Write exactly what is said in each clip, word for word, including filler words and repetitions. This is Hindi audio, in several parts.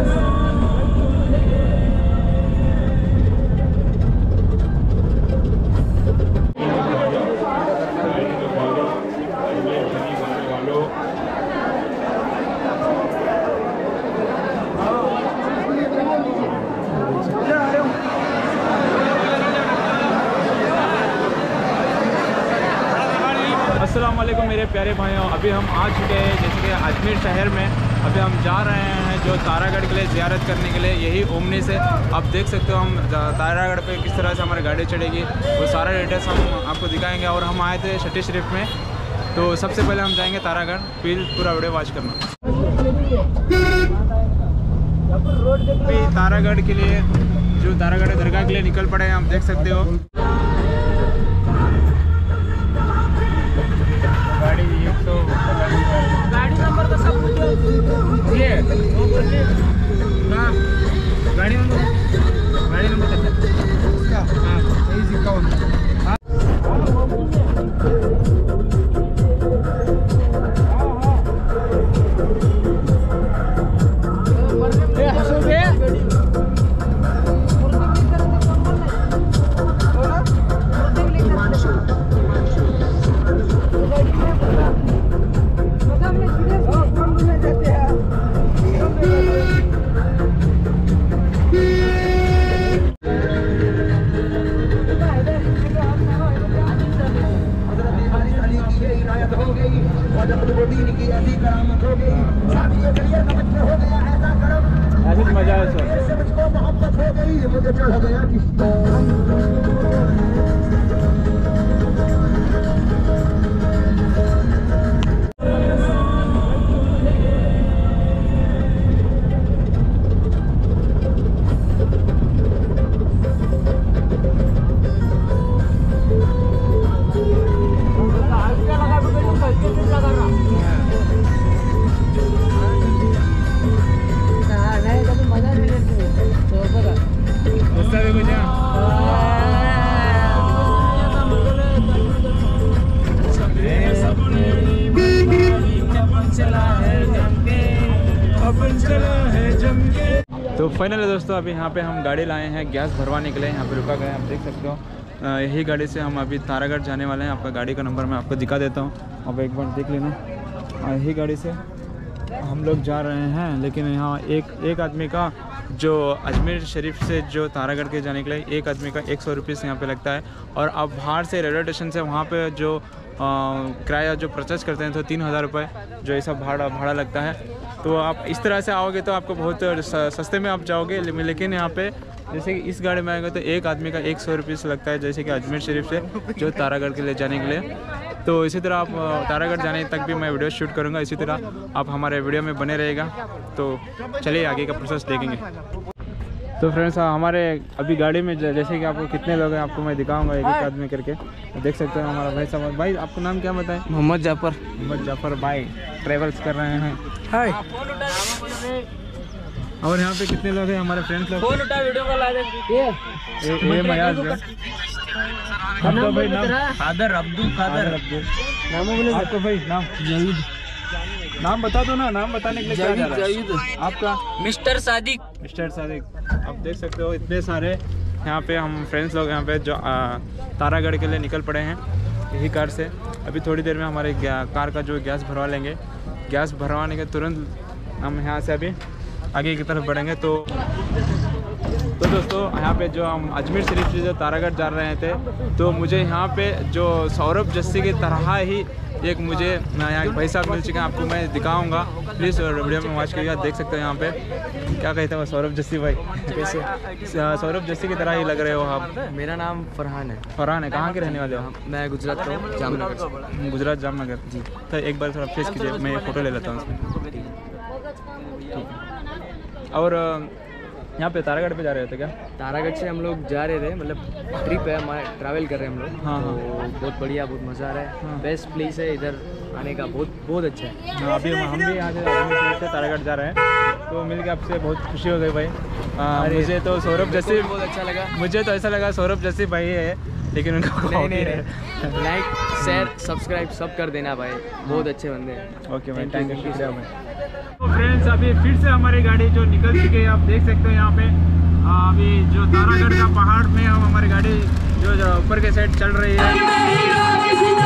अस्सलाम वालेकुम मेरे प्यारे भाइयों, अभी हम आ चुके हैं जैसे कि अजमेर शहर में। अभी हम जा रहे हैं जो तारागढ़ के लिए ज़ियारत करने के लिए, यही ओमनी से। आप देख सकते हो हम तारागढ़ पे किस तरह से हमारी गाड़ी चढ़ेगी, वो सारा डिटेल्स हम आपको दिखाएंगे। और हम आए थे छठी शरीफ में, तो सबसे पहले हम जाएंगे तारागढ़। प्लीज़ पूरा वीडियो वॉच करना। अभी तारागढ़ के लिए जो तारागढ़ दरगाह के लिए निकल पड़े हैं, आप देख सकते हो। गाड़ी एक सौ गाड़ी नंबर तो सब ये हाँ गाड़ी नंबर गाड़ी नंबर कितना? हाँ तेईस इक्यावन। ऐसे मजा है सर। मोहब्बत हो गई मुझे चढ़ गया तो फाइनली दोस्तों अभी यहाँ पे हम गाड़ी लाए हैं गैस भरवाने के लिए। यहाँ पे रुका गए, आप देख सकते हो। यही गाड़ी से हम अभी तारागढ़ जाने वाले हैं। आपका गाड़ी का नंबर मैं आपको दिखा देता हूँ, आप एक बार देख लेना। यही गाड़ी से हम लोग जा रहे हैं, लेकिन यहाँ एक एक आदमी का जो अजमेर शरीफ से जो तारागढ़ के जाने के लिए एक आदमी का एक सौ रुपीज़ यहाँ पे लगता है। और अब बाहर से रेलवे स्टेशन से वहाँ पे जो किराया जो परचेस करते हैं तो तीन हज़ार रुपये जो ऐसा भाड़ा भाड़ा लगता है। तो आप इस तरह से आओगे तो आपको बहुत सस्ते में आप जाओगे। लेकिन यहाँ पे जैसे कि इस गाड़ी में आएगा तो एक आदमी का एक सौ रुपये लगता है, जैसे कि अजमेर शरीफ से जो तारागढ़ के लिए जाने के लिए। तो इसी तरह आप तारागढ़ जाने तक भी मैं वीडियो शूट करूँगा। इसी तरह आप हमारे वीडियो में बने रहेगा। तो चलिए आगे का प्रोसेस देखेंगे। तो फ्रेंड्स हमारे अभी गाड़ी में जैसे कि आपको कितने लोग हैं आपको मैं दिखाऊंगा एक एक आदमी करके। देख सकते हैं हमारा भाई साहब। भाई आपका नाम क्या बताएं? मोहम्मद जाफर। मोहम्मद जाफर भाई ट्रेवल्स कर रहे हैं। हाय। और यहाँ पे कितने लोग हैं हमारे फ्रेंड्स लोग? फोन उठा वीडियो कॉल आ जाए। ये ये मयाज है। आपका भाई नाम? खादर अब्दुल खादर अब्दुल। नाम बोले आपका भाई नाम? जाहिद। नाम बता दो ना, नाम बताने के लिए क्या जा रहा है? आपका? मिस्टर सादिक। मिस्टर सादिक। आप देख सकते हो इतने सारे यहाँ पे हम फ्रेंड्स लोग यहाँ पे जो आ, तारागढ़ के लिए निकल पड़े हैं यही कार से। अभी थोड़ी देर में हमारे कार का जो गैस भरवा लेंगे। गैस भरवाने के तुरंत हम यहाँ से अभी आगे की तरफ बढ़ेंगे। तो तो दोस्तों यहाँ पे जो हम अजमेर शरीफ से जो तारागढ़ जा रहे थे, तो मुझे यहाँ पे जो सौरभ जस्सी की तरह ही एक मुझे यहाँ भाई साहब मिल चुके हैं, आपको मैं दिखाऊंगा। प्लीज़ वीडियो में वॉच करिएगा। देख सकते हो यहाँ पे क्या कहते हैं सौरभ जस्सी भाई। कैसे सौरभ जस्सी की तरह ही लग रहे हो आप? मेरा नाम फरहान है। फरहान है। कहाँ के रहने वाले हो? मैं गुजरात का हूँ, जामनगर से। गुजरात जामनगर जी। तो एक बार थोड़ा फेस कीजिए, मैं फ़ोटो ले लेता हूँ उसमें। और यहाँ पे तारागढ़ पे जा रहे थे क्या? तारागढ़ से हम लोग जा रहे थे, मतलब ट्रिप है हमारे, ट्रैवल कर रहे हैं हम लोग। हाँ, तो हाँ। बहुत बढ़िया, बहुत मज़ा आ रहा है। हाँ। बेस्ट प्लेस है इधर आने का, बहुत बहुत अच्छा है। हाँ, अभी हम भी यहाँ से से तारागढ़ जा रहे हैं, तो मिल के आपसे बहुत खुशी हो गई भाई। आ, मुझे तो सौरभ जैसे बहुत अच्छा लगा। मुझे तो ऐसा लगा सौरभ जैसे भाई है, लेकिन उनको नहीं नहीं नहीं लाइक शेयर सब्सक्राइब सब कर देना भाई, बहुत अच्छे बंदे हैं। ओके भाई, थैंक यू, शुक्रिया भाई। तो फ्रेंड्स अभी फिर से हमारी गाड़ी जो निकल चुकी है, आप देख सकते हो यहाँ पे अभी जो तारागढ़ का पहाड़ में हम हमारी गाड़ी जो, जो ऊपर के साइड चल रही है।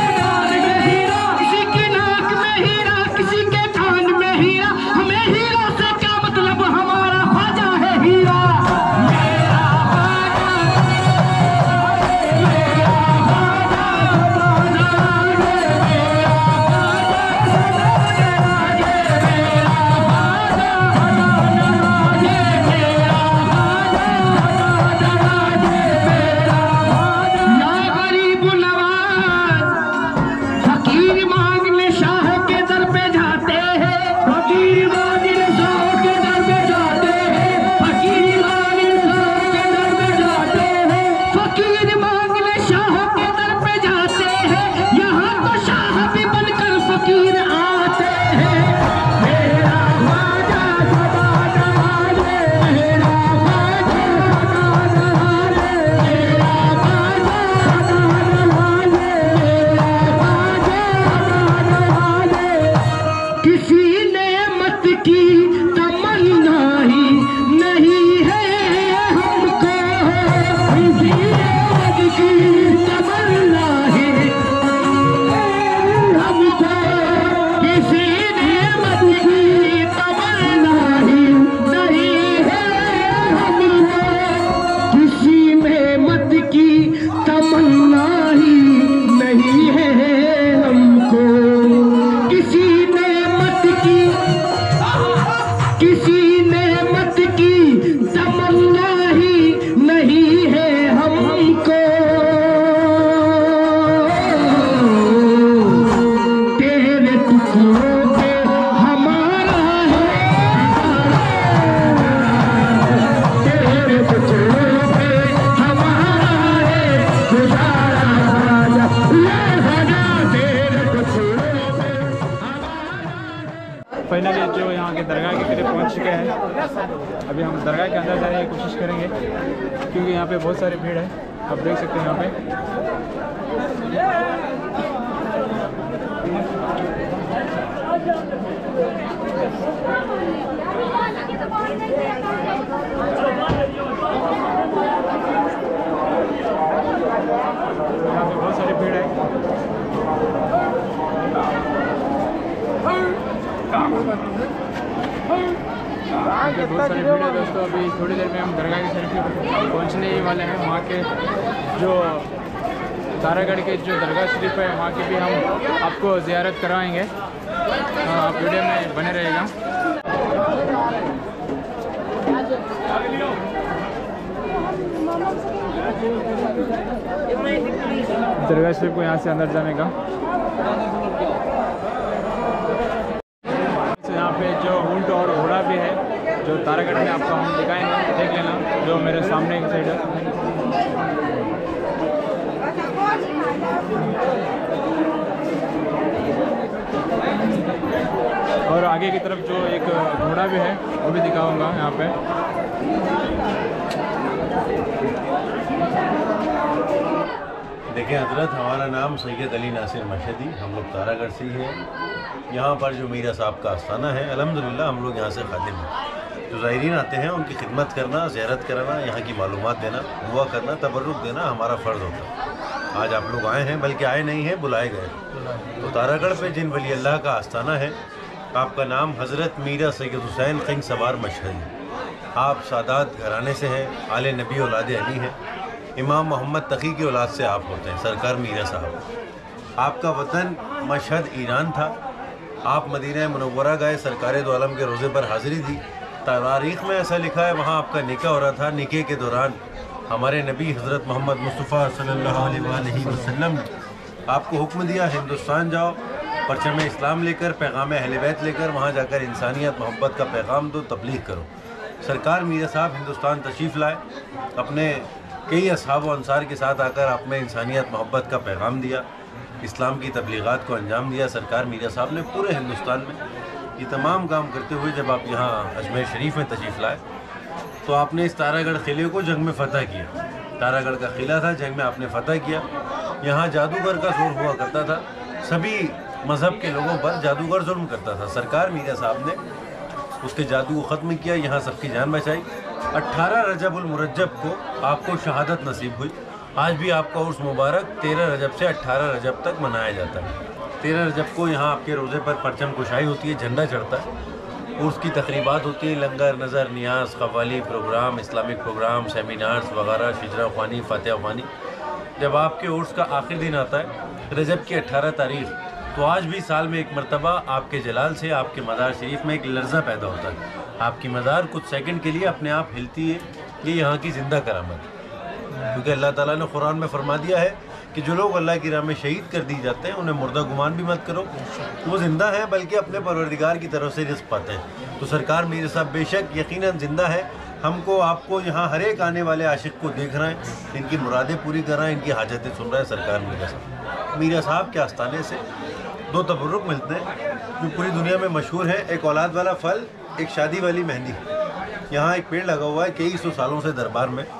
फाइनली जो यहाँ के दरगाह के करीब पहुँच चुके हैं। अभी हम दरगाह के अंदर जाने की कोशिश करेंगे क्योंकि यहाँ पे बहुत सारी भीड़ है, आप देख सकते हैं यहाँ पे। यहाँ पे बहुत सारी भीड़ है। बहुत सारी भीड़ है दोस्तों। अभी थोड़ी देर में हम दरगाह की शरीफ पहुंचने ही वाले हैं। वहाँ के जो तारागढ़ के जो दरगाह शरीफ है वहाँ की भी हम आपको ज़ियारत करवाएंगे। आप वीडियो में बने रहेगा। दरगाह शरीफ को यहाँ से अंदर जाने का। यहाँ पे जो ऊंट और घोड़ा भी है जो तारागढ़ में आपको हम दिखाएंगे, देख लेना जो मेरे सामने की साइड है। और आगे की तरफ जो एक घोड़ा भी है वो भी दिखाऊंगा यहाँ पे। देखिए हजरत, हमारा नाम सैयद अली नासिर मशहदी, हम लोग तारागढ़ से ही हैं। यहाँ पर जो मीरा साहब का आस्थाना है, अल्हम्दुलिल्लाह हम लोग यहाँ से खादिम हैं। जो ज़ायरीन आते हैं उनकी खिदमत करना, ज़ियारत कराना, यहाँ की मालूमात देना, दुआ करना, तबर्रुक देना हमारा फ़र्ज़ होता है। आज आप लोग आए हैं, बल्कि आए नहीं हैं, बुलाए गए। तो तारागढ़ पे जिन वली अल्लाह का आस्थाना है, आपका नाम हज़रत मीरा सैयद हुसैन खिंग सवार मशहदी। आप सादात घराने से हैं, आले नबी औलाद अली हैं। इमाम मोहम्मद तकी की औलाद से आप होते हैं, सरकार मीरा साहब। आपका वतन मशहद ईरान था। आप मदीना मुनव्वरा गए, सरकार दो आलम के रोज़े पर हाज़िरी दी। तारीख़ में ऐसा लिखा है वहाँ आपका निकाह हो रहा था। निकाह के दौरान हमारे नबी हज़रत मोहम्मद मुस्तफ़ा सल्लल्लाहु अलैहि वसल्लम ने आपको हुक्म दिया, हिंदुस्तान जाओ, परचम इस्लाम लेकर, पैगाम अहले बैत लेकर, वहाँ जाकर इंसानियत मोहब्बत का पैगाम दो, तबलीग करो। सरकार मीरा साहब हिंदुस्तान तशरीफ़ लाए, अपने कई असहाब व अंसार के साथ आकर आपने इंसानियत मोहब्बत का पैगाम दिया, इस्लाम की तबलीगात को अंजाम दिया। सरकार मीरा साहब ने पूरे हिंदुस्तान में ये तमाम काम करते हुए जब आप यहाँ अजमेर शरीफ में तशरीफ़ लाए तो आपने इस तारागढ़ किले को जंग में फ़तह किया। तारागढ़ का किला था, जंग में आपने फ़तह किया। यहाँ जादूगर का जोर हुआ करता था, सभी मज़हब के लोगों पर जादूगर जुल्म करता था। सरकार मीरा साहब ने उसके जादू को ख़त्म किया, यहाँ सबकी जान बचाई। अट्ठारह रजबुल मुरज्जब को आपको शहादत नसीब हुई। आज भी आपका उर्स मुबारक तेरह रजब से अट्ठारह रजब तक मनाया जाता है। तेरह रजब को यहाँ आपके रोज़े पर परचम कुशाई होती है, झंडा चढ़ता है, उर्स की तकरीबात होती है, लंगर, नज़र, नियाज, qawwali programme, Islamic programme, seminars वगैरह, शिजरा ख़वानी, फातिहा ख़वानी। जब आपके उर्स का आखिरी दिन आता है रजब की अट्ठारह तारीख, तो आज भी साल में एक मरतबा आपके जलाल से आपके मज़ार शरीफ में एक लर्ज़ा पैदा होता है। आपकी मज़ार कुछ सेकंड के लिए अपने आप हिलती है। ये यहाँ की ज़िंदा करामत है, क्योंकि अल्लाह ताला ने कुरान में फरमा दिया है कि जो लोग अल्लाह की राह में शहीद कर दी जाते हैं उन्हें मुर्दा गुमान भी मत करो, वो ज़िंदा हैं बल्कि अपने परवरदिगार की तरफ से रिज़्क़ पाते हैं। तो सरकार मीर साहब बेशक यकीनन ज़िंदा है। हमको आपको यहाँ हर एक आने वाले आशिक को देख रहे हैं, इनकी मुरादें पूरी कर रहे हैं, इनकी हाजतें सुन रहे हैं। सरकार मीरा साहब मीरा साहब के आस्थाने से दो तबर्रुक मिलते हैं जो पूरी दुनिया में मशहूर है। एक औलाद वाला फल, एक शादी वाली मेहंदी। यहाँ एक पेड़ लगा हुआ है कई सौ सालों से दरबार में।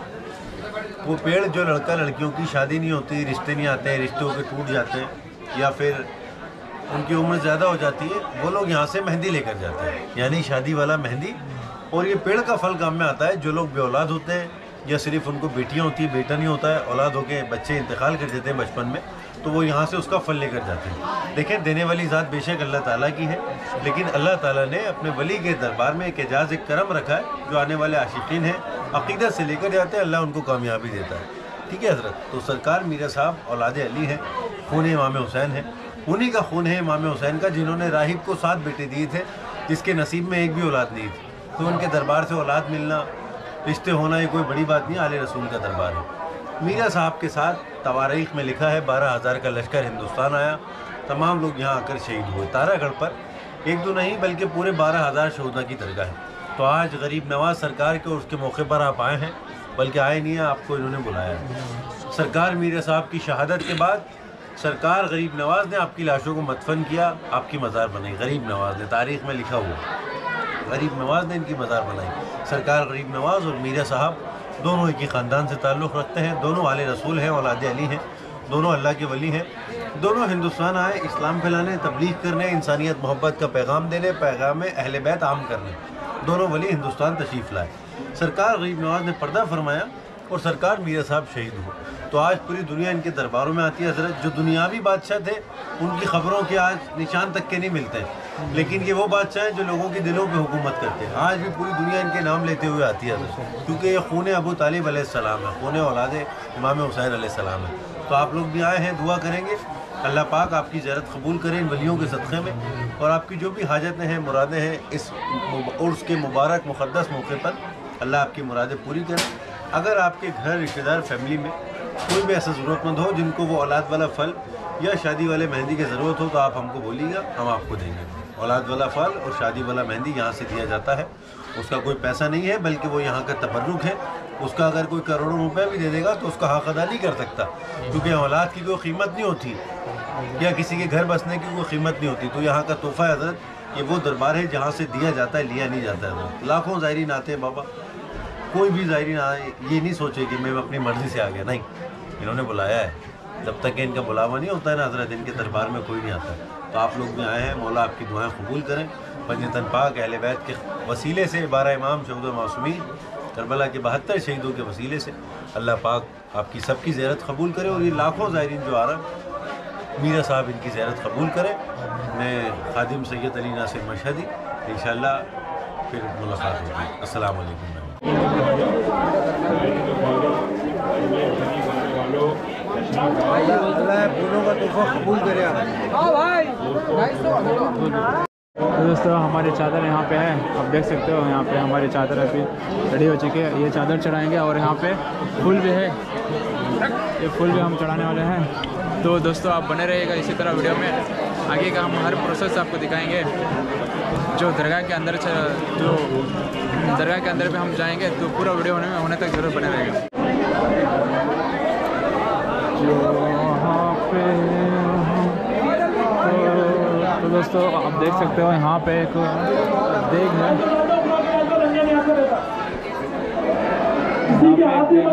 वो पेड़ जो लड़का लड़कियों की शादी नहीं होती, रिश्ते नहीं आते हैं, रिश्तों के टूट जाते हैं या फिर उनकी उम्र ज़्यादा हो जाती है, वो लोग यहाँ से मेहंदी लेकर जाते हैं, यानी शादी वाला मेहंदी। और ये पेड़ का फल काम में आता है। जो लोग बे औलाद होते हैं या सिर्फ उनको बेटियाँ होती हैं, बेटा नहीं होता है, औलाद होके बच्चे इंतकाल कर देते हैं बचपन में, तो वो यहाँ से उसका फल लेकर जाते हैं। देखें, देने वाली ज़ात बेशक अल्लाह ताला की है, लेकिन अल्लाह ताला ने अपने वली के दरबार में एक एजाज़, एक करम रखा है। जो आने वाले आशिकीन हैं अक़ीदत से लेकर जाते हैं, अल्लाह उनको कामयाबी देता है। ठीक है हज़रत। तो सरकार मीरा साहब औलाद अली हैं, खून इमाम हुसैन है। उन्हीं का खून है इमाम हुसैन का, जिन्होंने राहिब को सात बेटे दिए थे, जिसके नसीब में एक भी औलाद नहीं थी। तो उनके दरबार से औलाद मिलना, रिश्ते होना, ये कोई बड़ी बात नहीं, आले रसूल का दरबार है। मीरा साहब के साथ तवारीख़ में लिखा है बारह हज़ार का लश्कर हिंदुस्तान आया, तमाम लोग यहाँ आकर शहीद हुए। तारागढ़ पर एक दो नहीं बल्कि पूरे बारह हज़ार शहीदा की दरगाह है। तो आज गरीब नवाज सरकार के उसके मौके पर आप आए हैं, बल्कि आए नहीं हैं, आपको इन्होंने बुलाया है। सरकार मीरा साहब की शहादत के बाद सरकार गरीब नवाज ने आपकी लाशों को मदफन किया, आपकी मज़ार बनाई। गरीब नवाज ने, तारीख़ में लिखा हुआ, गरीब नवाज ने इनकी मज़ार बनाई। सरकार गरीब नवाज और मीरा साहब दोनों एक ही ख़ानदान से ताल्लुक़ रखते हैं, दोनों आले रसूल हैं, औलाद अली हैं, दोनों अल्लाह के वली हैं। दोनों हिंदुस्तान आए इस्लाम फैलाने, तबलीग करने, इंसानियत मोहब्बत का पैगाम देने, पैगाम अहले बैत आम करने। दोनों वली हिंदुस्तान तशरीफ़ लाए। सरकार गरीब नवाज ने पर्दा फरमाया और सरकार मीरा साहब शहीद हुए। तो आज पूरी दुनिया इनके दरबारों में आती है हज़रत। जो दुनियावी बादशाह थे उनकी ख़बरों के आज निशान तक के नहीं मिलते हैं, लेकिन ये वो बादशाह हैं जो लोगों के दिलों पे हुकूमत करते हैं। आज भी पूरी दुनिया इनके नाम लेते हुए आती है हज़रत, क्योंकि ये खून अबू तालिब अलैहिस्सलाम है, खून औलाद इमाम हुसैन अलैहिस्सलाम है। तो आप लोग भी आए हैं, दुआ करेंगे अल्लाह पाक आपकी ज़ियारत कबूल करें इन वलियों के सदक़े में, और आपकी जो भी हाजतें हैं, मुरादें हैं, इस उर्स के मुबारक मुक़द्दस मौके पर अल्लाह आपकी मुरादें पूरी करें। अगर आपके घर, रिश्तेदार, फैमिली में कोई भी ऐसा ज़रूरतमंद हो जिनको वो औलाद वाला फल या शादी वाले मेहंदी की ज़रूरत हो, तो आप हमको बोलिएगा, हम आपको देंगे। औलाद वाला फल और शादी वाला मेहंदी यहाँ से दिया जाता है। उसका कोई पैसा नहीं है, बल्कि वो यहाँ का तबर्रुक है। उसका अगर कोई करोड़ों रुपए भी दे देगा तो उसका हक़ अदा नहीं कर सकता, क्योंकि औलाद की कोई कीमत नहीं होती या किसी के घर बसने की कोई कीमत नहीं होती। तो यहाँ का तोहफ़ा हज़रत, ये वो दरबार है जहाँ से दिया जाता है, लिया नहीं जाता है। लाखों ज़ायरीन आते हैं बाबा, कोई भी ज़ायरीन आए ये नहीं सोचे कि मैं अपनी मर्ज़ी से आ गया, नहीं, इन्होंने बुलाया है। जब तक कि इनका बुलावा नहीं होता है ना हज़रत, इनके दरबार में कोई नहीं आता है। तो आप लोग भी आए हैं, मौला आपकी दुआएं कबूल करें। पंजतन पाक अहले बैत के वसीले से, बारह इमाम शहीद मासूमीन, करबला के बहत्तर शहीदों के वसीले से अल्लाह पाक आपकी सबकी ज़ियारत कबूल करे। और ये लाखों ज़ायरीन जो आ रहा, मीरा साहब इनकी ज़ियारत कबूल करें। मैं खादिम सैयद अली नासिर मशहदी, इंशाअल्लाह फिर मुलाकात होगी। अस्सलाम वालेकुम। फूलों का तोहफा कबूल करे आप। तो दोस्तों हमारी चादर यहाँ पे है, आप देख सकते हो। यहाँ पे हमारी चादर अभी रेडी हो चुकी है, ये चादर चढ़ाएंगे। और यहाँ पे फूल भी है, ये फूल भी हम चढ़ाने वाले हैं। तो दोस्तों आप बने रहिएगा इसी तरह वीडियो में, आगे का हम हर प्रोसेस आपको दिखाएंगे। जो दरगाह के अंदर जो दरगाह के अंदर भी हम जाएंगे, तो पूरा वीडियो होने में होने तक जरूर बने रहेगा। जो यहाँ पे तो, तो दोस्तों आप देख सकते हो यहाँ पे एक देग है, वहाँ पे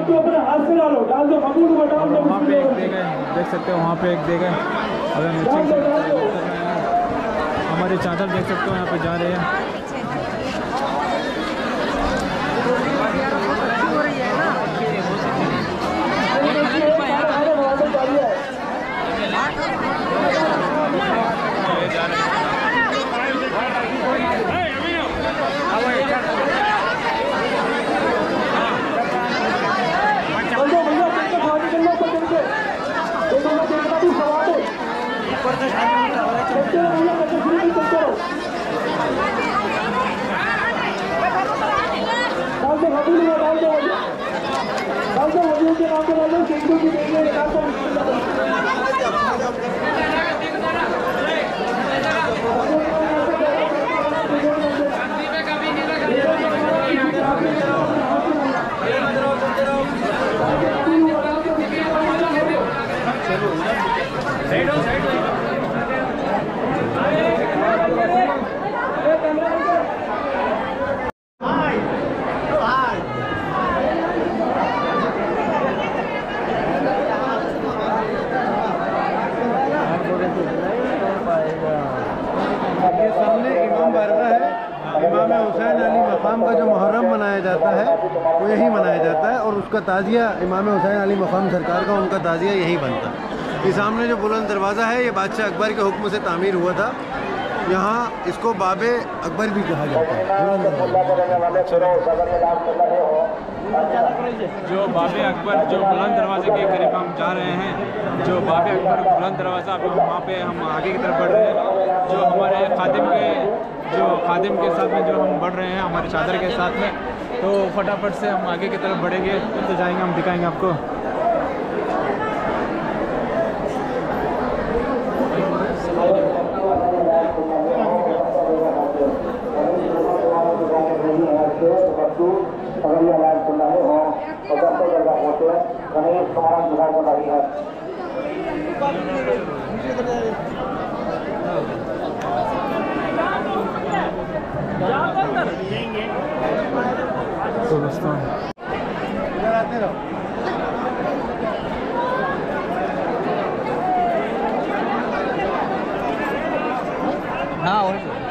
एक देग है, देख सकते हो वहाँ पे एक देग है। अगर नीचे हमारी चादर देख सकते हो यहाँ पे जा रहे हैं। इमाम हुसैन अली मकाम का जो मुहर्रम मनाया जाता है वो यही मनाया जाता है और उसका ताज़िया इमाम हुसैन अली मकाम सरकार का उनका ताज़िया यही बनता है। ये सामने जो बुलंद दरवाज़ा है ये बादशाह अकबर के हुक्म से तामीर हुआ था। यहाँ इसको बाबे अकबर भी कहा जाता है। जो बाबे अकबर जो बुलंद दरवाजे के करीब हम जा रहे हैं, जो बाबे अकबर बुलंद दरवाज़ा, अभी वहाँ पे हम आगे की तरफ बढ़ रहे हैं। जो हमारे खादिम के जो खादिम के साथ में जो हम बढ़ रहे हैं हमारे चादर के साथ में, तो फटाफट से हम आगे की तरफ बढ़ेंगे तो जाएंगे, हम दिखाएंगे आपको। तो दोस्तों हाँ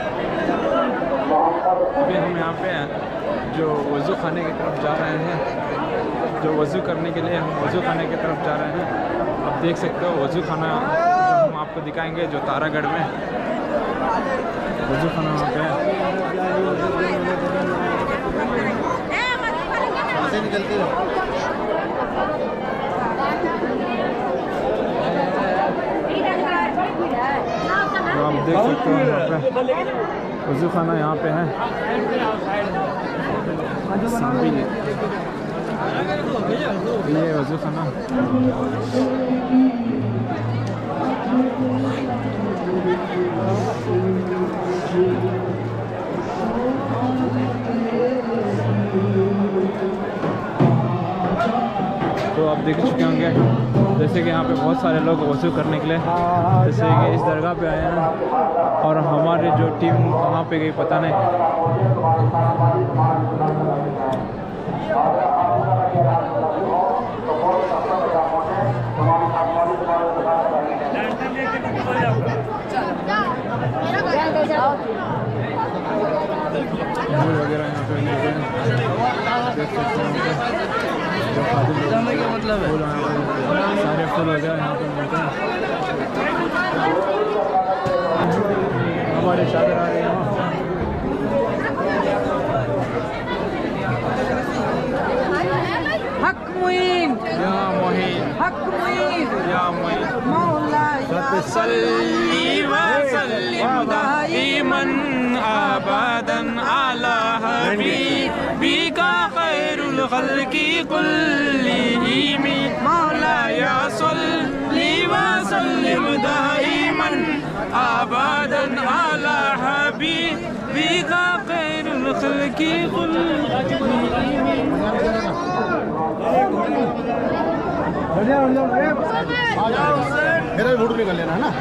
अभी हम यहाँ पे जो वज़ू खाने की तरफ जा रहे हैं, जो वज़ू करने के लिए हम वज़ू खाने की तरफ जा रहे हैं। आप देख सकते हो वज़ू खाना जो हम आपको दिखाएंगे जो तारागढ़ में वज़ू खाना वहाँ पे है। निकलती है तो आप देख सकते हो यहाँ पे वज़ू खाना यहाँ पे है। ये वज़ू खाना तो आप देख चुके होंगे जैसे कि यहाँ पे बहुत सारे लोग वज़ू करने के लिए जैसे कि इस दरगाह पे आए हैं, और हमारी जो टीम कहाँ पे गई पता नहीं। फूल वगैरह यहाँ पे मिलते हैं, देख सकते हैं जो खादिम का मतलब है, फूल सारे फूल वगैरह यहाँ पे मिलते हैं। हमारे चादर आ रहे हैं हक मुइन या मोहिन हक मुइन या मोहिन मौला सल्ली व सल्लिम दाइमन अबदन अला हबीबिका खैरुल खल्क़ि कुल्लिहिम मौला या सल्ली व सल्लिम दाइमन अबदन अला हबीबिका खैरुल खल्क़ि कुल्लिहिम। मेरा फोटो निकल लेना है ना।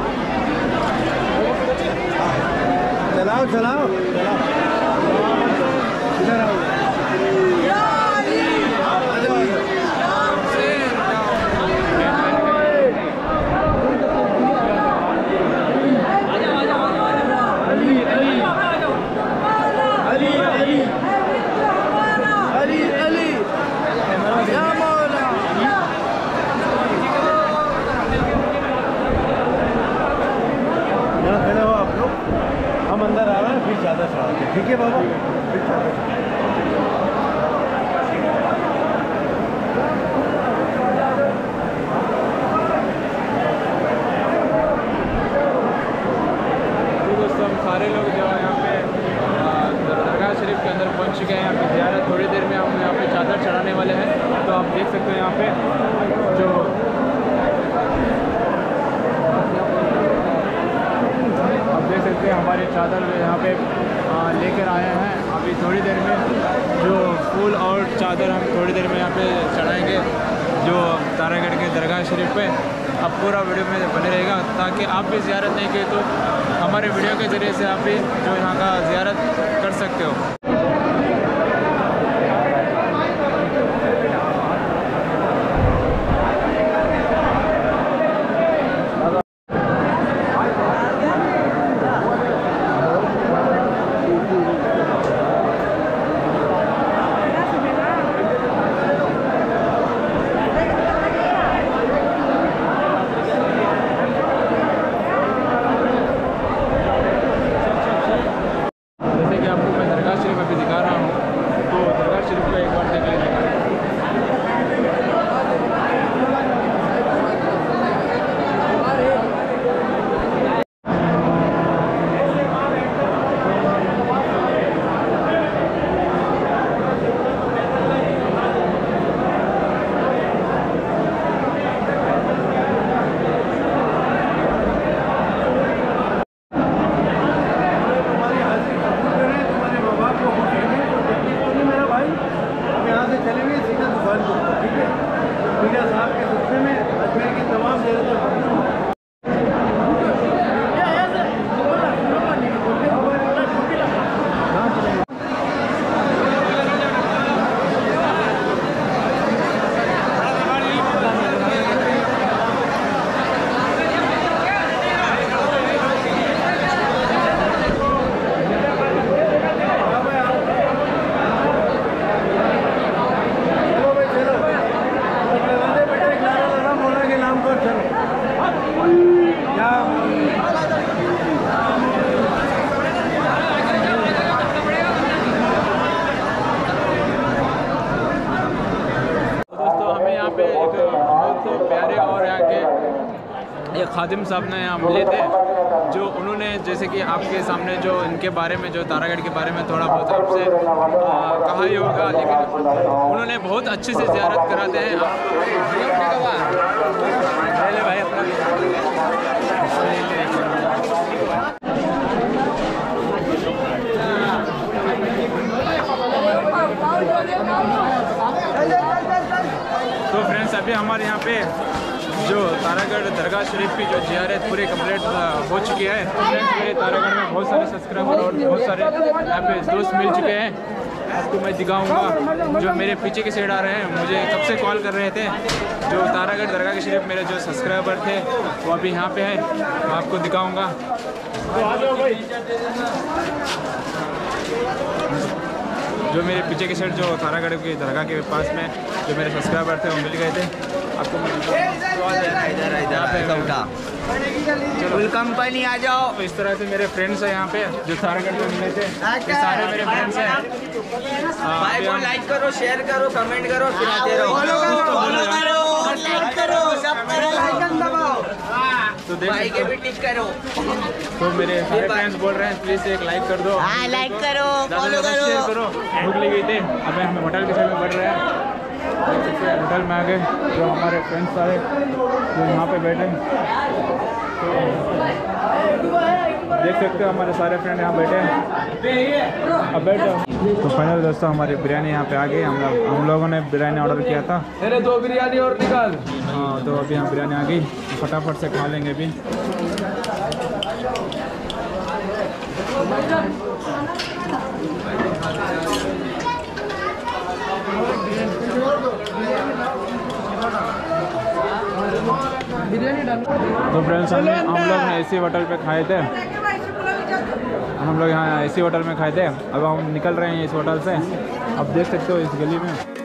चलाओ चलाओ इधर आओ। हम अंदर आ रहे हैं, फिर ज़्यादा चढ़ाते हैं। ठीक है बाबा, फिर ज़्यादा तो दोस्तों हम सारे लोग जो है यहाँ पे दरगाह शरीफ के अंदर पहुँच चुके हैं। यहाँ पे ज़्यादा थोड़ी देर में हम देख सकते हो यहाँ पे जो आप देख सकते हैं हमारे चादर यहाँ पे लेकर आए हैं। अभी थोड़ी देर में जो फूल और चादर हम थोड़ी देर में यहाँ पे चढ़ाएंगे जो तारागढ़ के दरगाह शरीफ पे। अब पूरा वीडियो में बने रहेगा ताकि आप भी ज़ियारत नहीं किए तो हमारे वीडियो के ज़रिए से आप भी जो यहाँ का ज़ियारत कर सकते हो। एक खादिम साहब ने यहाँ मिले थे जो उन्होंने जैसे कि आपके सामने जो इनके बारे में जो तारागढ़ के बारे में थोड़ा बहुत आपसे कहा ही होगा, लेकिन उन्होंने बहुत अच्छे से ज़ियारत कराते हैं। भाई अपना तो फ्रेंड्स अभी हमारे यहाँ पे जो तारागढ़ दरगाह शरीफ की जो ज़ियारत पूरी कंप्लीट हो चुकी है। फ्रेंड्स मेरे तारागढ़ में बहुत सारे सब्सक्राइबर और बहुत सारे यहाँ पे दोस्त मिल चुके हैं। आपको मैं दिखाऊंगा जो मेरे पीछे की साइड आ रहे हैं, मुझे कब से कॉल कर रहे थे। जो तारागढ़ दरगाह के शरीफ मेरे जो सब्सक्राइबर थे वो अभी यहाँ पे हैं, मैं आपको दिखाऊँगा। जो मेरे पीछे की साइड जो तारागढ़ की दरगाह के पास में जो मेरे सब्सक्राइबर थे वो मिल गए थे। आपको फुल कंपनी आ जाओ। तो इस तरह से मेरे फ्रेंड्स हैं यहाँ पे जो तारागढ़ में मिले थे, ये सारे मेरे फ्रेंड्स हैं। भाई को लाइक करो, शेयर करो, कमेंट करो, सुनाते रहो, तो भाई के भी टिक करो। तो मेरे सारे फ्रेंड्स बोल रहे हैं प्लीज एक लाइक कर दो, हाँ लाइक करो, फॉलो करो, शेयर करो। भूख लगी थी, अभी हम होटल के साइड में बढ़ रहे हैं। होटल में आ गए जो हमारे फ्रेंड्स सारे जो यहाँ पे बैठे, तो देख सकते हो हमारे सारे फ्रेंड यहाँ बैठे हैं। अब बैठ जाओ। तो फाइनल दोस्तों हमारी बिरयानी यहाँ पे आ गई। हम लोग हम लोगों ने बिरयानी ऑर्डर किया था। अरे दो बिरयानी और निकाल। हाँ तो अभी यहाँ बिरयानी आ गई, फटाफट से खा लेंगे अभी। तो फ्रेंड्स हमने हम लोग ने एसी होटल पे खाए थे, हम लोग यहाँ एसी होटल में खाए थे। अब हम निकल रहे हैं इस होटल से। अब देख सकते हो इस गली में